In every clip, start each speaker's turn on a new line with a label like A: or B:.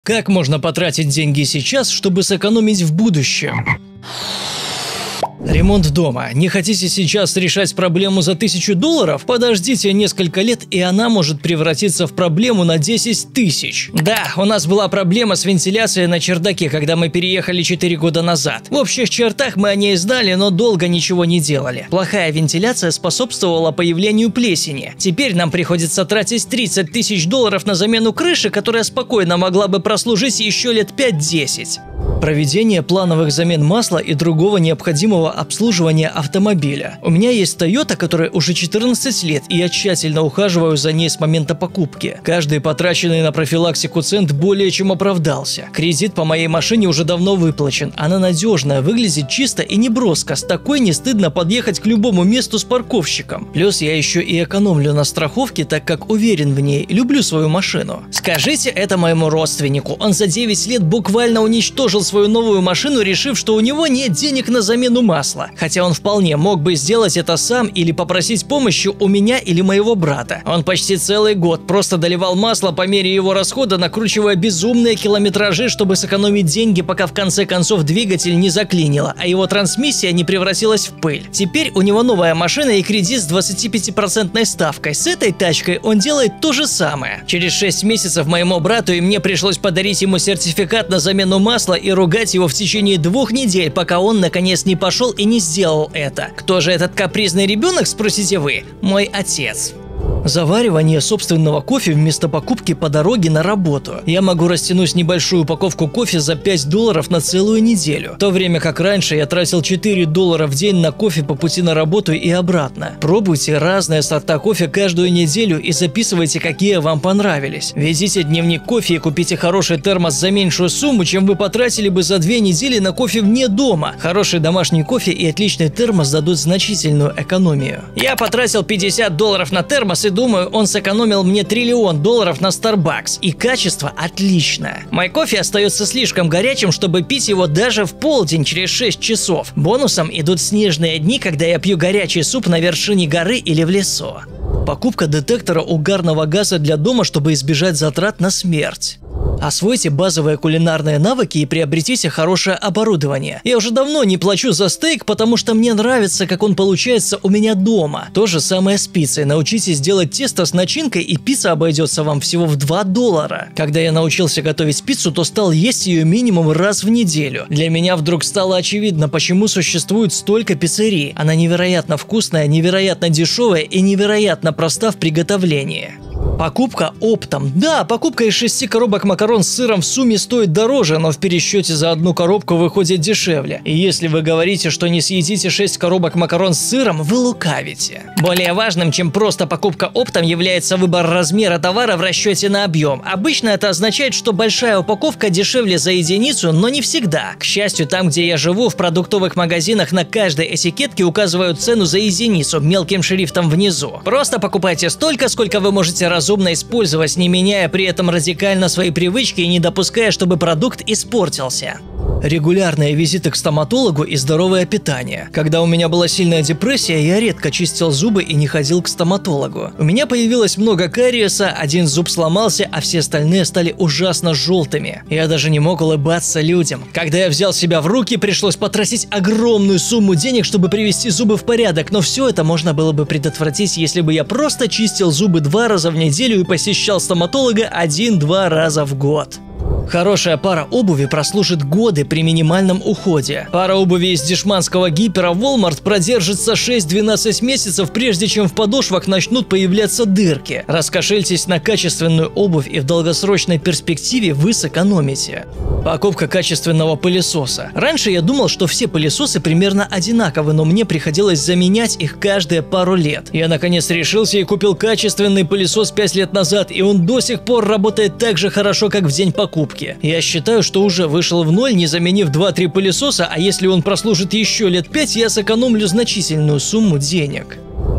A: Как можно потратить деньги сейчас, чтобы сэкономить в будущем? Ремонт дома. Не хотите сейчас решать проблему за $1000? Подождите несколько лет, и она может превратиться в проблему на 10 тысяч. Да, у нас была проблема с вентиляцией на чердаке, когда мы переехали 4 года назад. В общих чертах мы о ней знали, но долго ничего не делали. Плохая вентиляция способствовала появлению плесени. Теперь нам приходится тратить $30 тысяч на замену крыши, которая спокойно могла бы прослужить еще лет 5-10. Проведение плановых замен масла и другого необходимого обслуживания автомобиля. У меня есть Toyota, которая уже 14 лет, и я тщательно ухаживаю за ней с момента покупки. Каждый потраченный на профилактику цент более чем оправдался. Кредит по моей машине уже давно выплачен. Она надежная, выглядит чисто и неброско. С такой не стыдно подъехать к любому месту с парковщиком. Плюс я еще и экономлю на страховке, так как уверен в ней, люблю свою машину. Скажите это моему родственнику. Он за 9 лет буквально уничтожил свою новую машину, решив, что у него нет денег на замену масла. Хотя он вполне мог бы сделать это сам или попросить помощи у меня или моего брата. Он почти целый год просто доливал масло по мере его расхода, накручивая безумные километражи, чтобы сэкономить деньги, пока в конце концов двигатель не заклинило, а его трансмиссия не превратилась в пыль. Теперь у него новая машина и кредит с 25% ставкой. С этой тачкой он делает то же самое. Через 6 месяцев моему брату и мне пришлось подарить ему сертификат на замену масла и ругать его в течение 2 недель, пока он наконец не пошел и не сделал это. Кто же этот капризный ребенок, спросите вы? Мой отец. Заваривание собственного кофе вместо покупки по дороге на работу. Я могу растянуть небольшую упаковку кофе за $5 на целую неделю, в то время как раньше я тратил $4 в день на кофе по пути на работу и обратно. Пробуйте разные сорта кофе каждую неделю и записывайте, какие вам понравились. Ведите дневник кофе и купите хороший термос за меньшую сумму, чем вы потратили бы за 2 недели на кофе вне дома. Хороший домашний кофе и отличный термос дадут значительную экономию. Я потратил $50 на термос и думаю, он сэкономил мне $1 триллион на Starbucks. И качество отличное. Мой кофе остается слишком горячим, чтобы пить его даже в полдень через 6 часов. Бонусом идут снежные дни, когда я пью горячий суп на вершине горы или в лесу. Покупка детектора угарного газа для дома, чтобы избежать затрат на смерть. Освойте базовые кулинарные навыки и приобретите хорошее оборудование. Я уже давно не плачу за стейк, потому что мне нравится, как он получается у меня дома. То же самое с пиццей. Научитесь делать тесто с начинкой, и пицца обойдется вам всего в $2. Когда я научился готовить пиццу, то стал есть ее минимум раз в неделю. Для меня вдруг стало очевидно, почему существует столько пиццерий. Она невероятно вкусная, невероятно дешевая и невероятно проста в приготовлении. Покупка оптом. Да, покупка из 6 коробок макарон с сыром в сумме стоит дороже, но в пересчете за одну коробку выходит дешевле. И если вы говорите, что не съедите 6 коробок макарон с сыром, вы лукавите. Более важным, чем просто покупка оптом, является выбор размера товара в расчете на объем. Обычно это означает, что большая упаковка дешевле за единицу, но не всегда. К счастью, там, где я живу, в продуктовых магазинах на каждой этикетке указывают цену за единицу мелким шрифтом внизу. Просто покупайте столько, сколько вы можете разумно использовать, не меняя при этом радикально свои привычки и не допуская, чтобы продукт испортился. Регулярные визиты к стоматологу и здоровое питание. Когда у меня была сильная депрессия, я редко чистил зубы и не ходил к стоматологу. У меня появилось много кариеса, один зуб сломался, а все остальные стали ужасно желтыми. Я даже не мог улыбаться людям. Когда я взял себя в руки, пришлось потратить огромную сумму денег, чтобы привести зубы в порядок, но все это можно было бы предотвратить, если бы я просто чистил зубы 2 раза в неделю и посещал стоматолога 1-2 раза в год. Хорошая пара обуви прослужит годы при минимальном уходе. Пара обуви из дешманского гипера Walmart продержится 6-12 месяцев, прежде чем в подошвах начнут появляться дырки. Раскошельтесь на качественную обувь, и в долгосрочной перспективе вы сэкономите. Покупка качественного пылесоса. Раньше я думал, что все пылесосы примерно одинаковы, но мне приходилось заменять их каждые пару лет. Я наконец решился и купил качественный пылесос 5 лет назад, и он до сих пор работает так же хорошо, как в день покупки. Я считаю, что уже вышел в ноль, не заменив 2-3 пылесоса, а если он прослужит еще лет 5, я сэкономлю значительную сумму денег.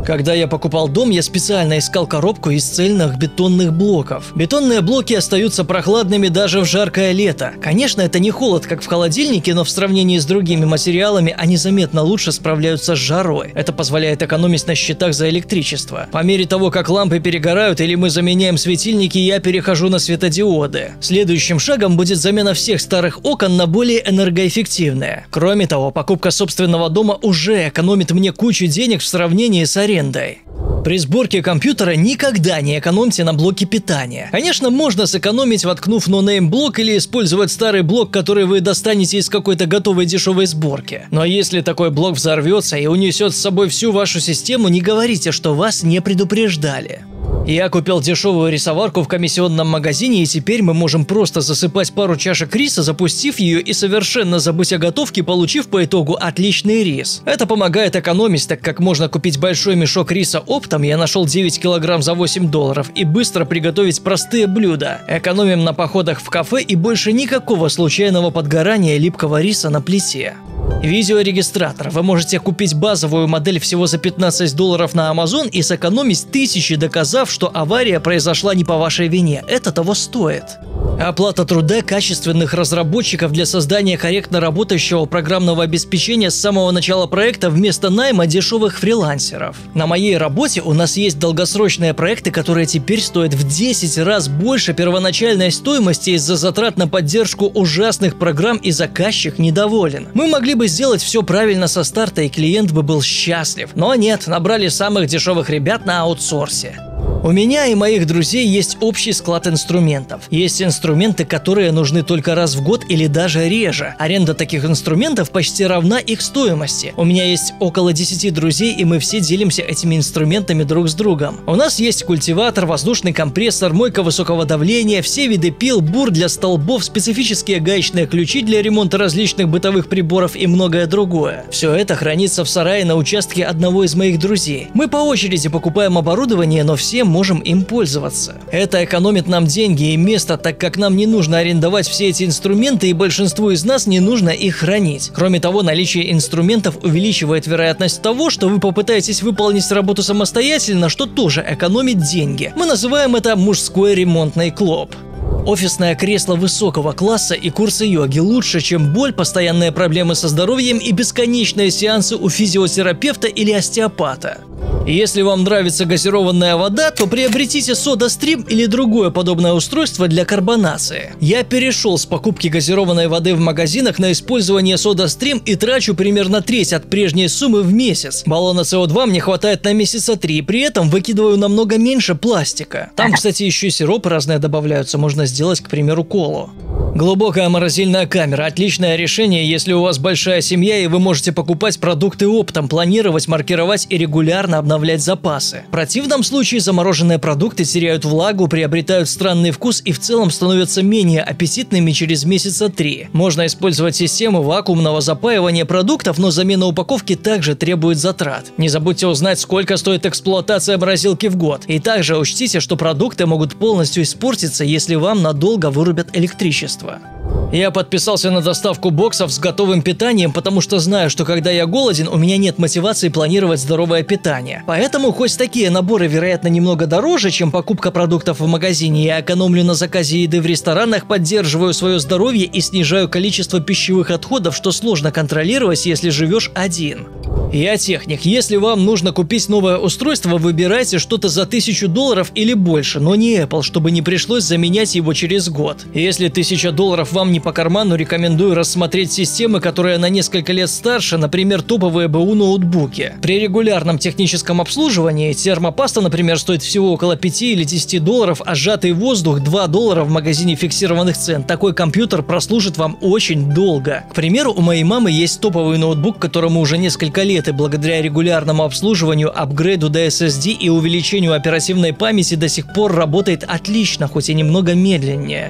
A: Когда я покупал дом, я специально искал коробку из цельных бетонных блоков. Бетонные блоки остаются прохладными даже в жаркое лето. Конечно, это не холод, как в холодильнике, но в сравнении с другими материалами они заметно лучше справляются с жарой. Это позволяет экономить на счетах за электричество. По мере того, как лампы перегорают или мы заменяем светильники, я перехожу на светодиоды. Следующим шагом будет замена всех старых окон на более энергоэффективные. Кроме того, покупка собственного дома уже экономит мне кучу денег в сравнении с арендой. При сборке компьютера никогда не экономьте на блоке питания. Конечно, можно сэкономить, воткнув ноунейм-блок или использовать старый блок, который вы достанете из какой-то готовой дешевой сборки. Но если такой блок взорвется и унесет с собой всю вашу систему, не говорите, что вас не предупреждали. Я купил дешевую рисоварку в комиссионном магазине, и теперь мы можем просто засыпать пару чашек риса, запустив ее и совершенно забыть о готовке, получив по итогу отличный рис. Это помогает экономить, так как можно купить большой мешок риса оптом, я нашел 9 килограмм за $8, и быстро приготовить простые блюда. Экономим на походах в кафе и больше никакого случайного подгорания липкого риса на плите. Видеорегистратор. Вы можете купить базовую модель всего за $15 на Amazon и сэкономить тысячи, доказав, что авария произошла не по вашей вине. Это того стоит. Оплата труда качественных разработчиков для создания корректно работающего программного обеспечения с самого начала проекта вместо найма дешевых фрилансеров. На моей работе у нас есть долгосрочные проекты, которые теперь стоят в 10 раз больше первоначальной стоимости из-за затрат на поддержку ужасных программ, и заказчик недоволен. Мы могли бы сделать все правильно со старта, и клиент бы был счастлив. Но нет, набрали самых дешевых ребят на аутсорсе. У меня и моих друзей есть общий склад инструментов. Есть инструменты, которые нужны только раз в год или даже реже. Аренда таких инструментов почти равна их стоимости. У меня есть около 10 друзей, и мы все делимся этими инструментами друг с другом. У нас есть культиватор, воздушный компрессор, мойка высокого давления, все виды пил, бур для столбов, специфические гаечные ключи для ремонта различных бытовых приборов и многое другое. Все это хранится в сарае на участке одного из моих друзей. Мы по очереди покупаем оборудование, но все можем им пользоваться. Это экономит нам деньги и место, так как нам не нужно арендовать все эти инструменты, и большинству из нас не нужно их хранить. Кроме того, наличие инструментов увеличивает вероятность того, что вы попытаетесь выполнить работу самостоятельно, что тоже экономит деньги. Мы называем это мужской ремонтный клуб. Офисное кресло высокого класса и курсы йоги лучше, чем боль, постоянные проблемы со здоровьем и бесконечные сеансы у физиотерапевта или остеопата. Если вам нравится газированная вода, то приобретите SodaStream или другое подобное устройство для карбонации. Я перешел с покупки газированной воды в магазинах на использование SodaStream и трачу примерно треть от прежней суммы в месяц. Баллона CO2 мне хватает на месяца 3, и при этом выкидываю намного меньше пластика. Там, кстати, еще и сиропы разные добавляются, можно сделать, к примеру, колу. Глубокая морозильная камера – отличное решение, если у вас большая семья и вы можете покупать продукты оптом, планировать, маркировать и регулярно обновлять запасы. В противном случае замороженные продукты теряют влагу, приобретают странный вкус и в целом становятся менее аппетитными через месяца 3. Можно использовать систему вакуумного запаивания продуктов, но замена упаковки также требует затрат. Не забудьте узнать, сколько стоит эксплуатация морозилки в год. И также учтите, что продукты могут полностью испортиться, если вам надолго вырубят электричество. Я подписался на доставку боксов с готовым питанием, потому что знаю, что когда я голоден, у меня нет мотивации планировать здоровое питание. Поэтому, хоть такие наборы, вероятно, немного дороже, чем покупка продуктов в магазине, я экономлю на заказе еды в ресторанах, поддерживаю свое здоровье и снижаю количество пищевых отходов, что сложно контролировать, если живешь один. Я техник. Если вам нужно купить новое устройство, выбирайте что-то за $1000 или больше, но не Apple, чтобы не пришлось заменять его через год. Если $1000 вам не по карману, рекомендую рассмотреть системы, которые на несколько лет старше, например, топовые БУ ноутбуки. При регулярном техническом обслуживании термопаста, например, стоит всего около $5 или $10, а сжатый воздух $2 в магазине фиксированных цен. Такой компьютер прослужит вам очень долго. К примеру, у моей мамы есть топовый ноутбук, которому уже несколько лет, и благодаря регулярному обслуживанию, апгрейду до SSD и увеличению оперативной памяти до сих пор работает отлично, хоть и немного медленнее.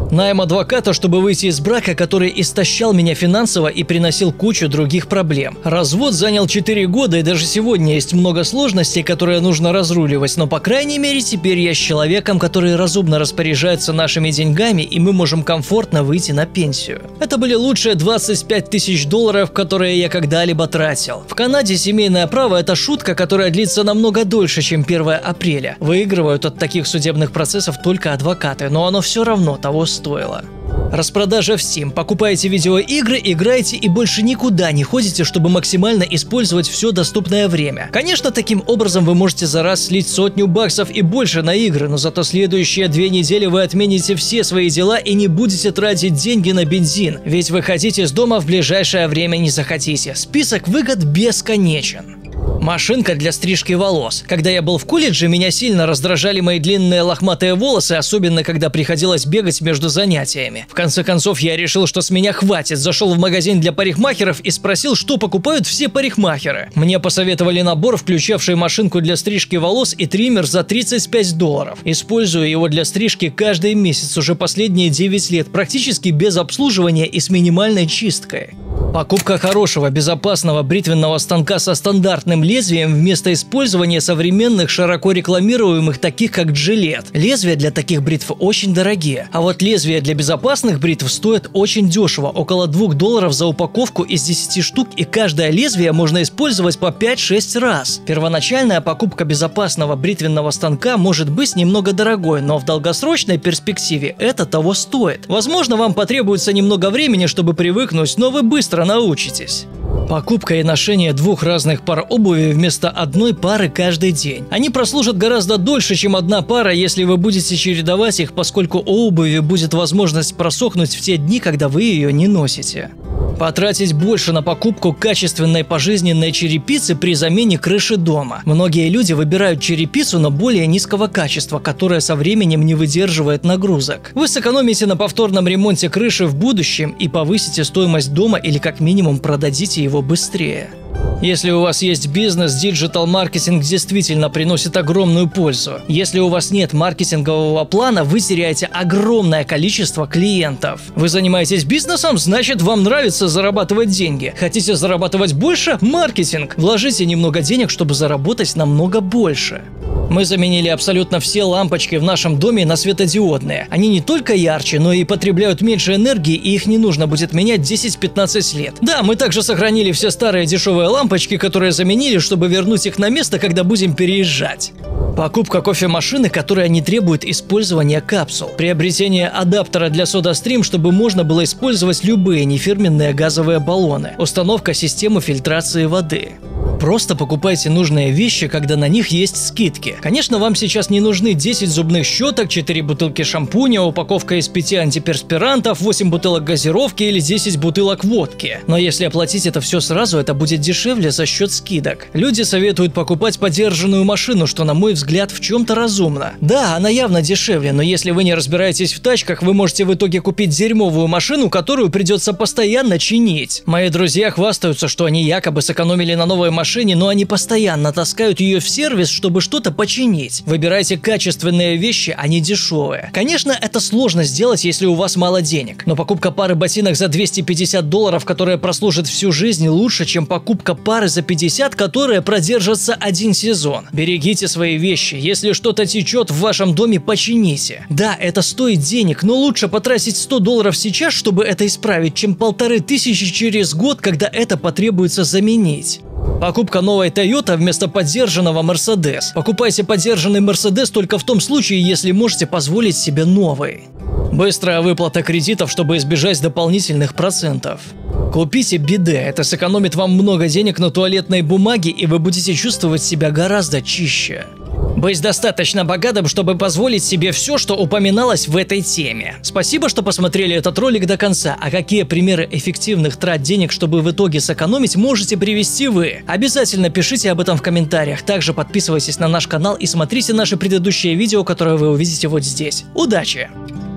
A: Найм адвоката, чтобы выйти из брака, который истощал меня финансово и приносил кучу других проблем. Развод занял 4 года, и даже сегодня есть много сложностей, которые нужно разруливать, но по крайней мере теперь я с человеком, который разумно распоряжается нашими деньгами, и мы можем комфортно выйти на пенсию. Это были лучшие 25 тысяч долларов, которые я когда-либо тратил. В Канаде семейное право – это шутка, которая длится намного дольше, чем 1 апреля. Выигрывают от таких судебных процессов только адвокаты, но оно все равно того стоит. Распродажа в Steam. Покупаете видеоигры, играете и больше никуда не ходите, чтобы максимально использовать все доступное время. Конечно, таким образом вы можете за раз слить сотню баксов и больше на игры, но зато следующие 2 недели вы отмените все свои дела и не будете тратить деньги на бензин, ведь выходить из дома в ближайшее время не захотите. Список выгод бесконечен. Машинка для стрижки волос. Когда я был в колледже, меня сильно раздражали мои длинные лохматые волосы, особенно когда приходилось бегать между занятиями. В конце концов, я решил, что с меня хватит. Зашел в магазин для парикмахеров и спросил, что покупают все парикмахеры. Мне посоветовали набор, включавший машинку для стрижки волос и триммер за $35. Использую его для стрижки каждый месяц уже последние 9 лет, практически без обслуживания и с минимальной чисткой. Покупка хорошего, безопасного бритвенного станка со стандартным лезвием вместо использования современных, широко рекламируемых, таких как Gillette. Лезвия для таких бритв очень дорогие, а вот лезвия для безопасных бритв стоят очень дешево, около $2 за упаковку из 10 штук, и каждое лезвие можно использовать по 5-6 раз. Первоначальная покупка безопасного бритвенного станка может быть немного дорогой, но в долгосрочной перспективе это того стоит. Возможно, вам потребуется немного времени, чтобы привыкнуть, но вы быстро научитесь. Покупка и ношение 2 разных пар обуви вместо одной пары каждый день. Они прослужат гораздо дольше, чем одна пара, если вы будете чередовать их, поскольку у обуви будет возможность просохнуть в те дни, когда вы ее не носите. Потратить больше на покупку качественной пожизненной черепицы при замене крыши дома. Многие люди выбирают черепицу, но более низкого качества, которая со временем не выдерживает нагрузок. Вы сэкономите на повторном ремонте крыши в будущем и повысите стоимость дома или как минимум продадите его быстрее. Если у вас есть бизнес, диджитал-маркетинг действительно приносит огромную пользу. Если у вас нет маркетингового плана, вы теряете огромное количество клиентов. Вы занимаетесь бизнесом, значит, вам нравится зарабатывать деньги. Хотите зарабатывать больше? Маркетинг. Вложите немного денег, чтобы заработать намного больше. Мы заменили абсолютно все лампочки в нашем доме на светодиодные. Они не только ярче, но и потребляют меньше энергии, и их не нужно будет менять 10-15 лет. Да, мы также сохранили все старые дешевые лампочки, которые заменили, чтобы вернуть их на место, когда будем переезжать. Покупка кофемашины, которая не требует использования капсул. Приобретение адаптера для SodaStream, чтобы можно было использовать любые нефирменные газовые баллоны. Установка системы фильтрации воды. Просто покупайте нужные вещи, когда на них есть скидки. Конечно, вам сейчас не нужны 10 зубных щеток, 4 бутылки шампуня, упаковка из 5 антиперспирантов, 8 бутылок газировки или 10 бутылок водки. Но если оплатить это все сразу, это будет дешевле за счет скидок. Люди советуют покупать подержанную машину, что, на мой взгляд, в чем-то разумно. Да, она явно дешевле, но если вы не разбираетесь в тачках, вы можете в итоге купить дерьмовую машину, которую придется постоянно чинить. Мои друзья хвастаются, что они якобы сэкономили на новой машине, но они постоянно таскают ее в сервис, чтобы что-то починить. Выбирайте качественные вещи, а не дешевые. Конечно, это сложно сделать, если у вас мало денег, но покупка пары ботинок за $250, которая прослужит всю жизнь, лучше, чем покупка пары за 50, которая продержится 1 сезон. Берегите свои вещи. Если что-то течет в вашем доме, почините. Да, это стоит денег, но лучше потратить $100 сейчас, чтобы это исправить, чем 1500 через год, когда это потребуется заменить. Покупка новой Toyota вместо подержанного Mercedes. Покупайте подержанный Mercedes только в том случае, если можете позволить себе новый. Быстрая выплата кредитов, чтобы избежать дополнительных процентов. Купите биде, это сэкономит вам много денег на туалетной бумаге, и вы будете чувствовать себя гораздо чище. Быть достаточно богатым, чтобы позволить себе все, что упоминалось в этой теме. Спасибо, что посмотрели этот ролик до конца. А какие примеры эффективных трат денег, чтобы в итоге сэкономить, можете привести вы? Обязательно пишите об этом в комментариях. Также подписывайтесь на наш канал и смотрите наши предыдущие видео, которые вы увидите вот здесь. Удачи!